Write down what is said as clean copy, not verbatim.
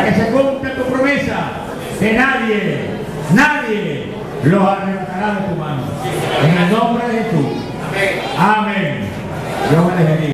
para que se cumpla tu promesa, que nadie los arrebatará de tu mano. En el nombre de Jesús. Amén. Dios me les bendiga.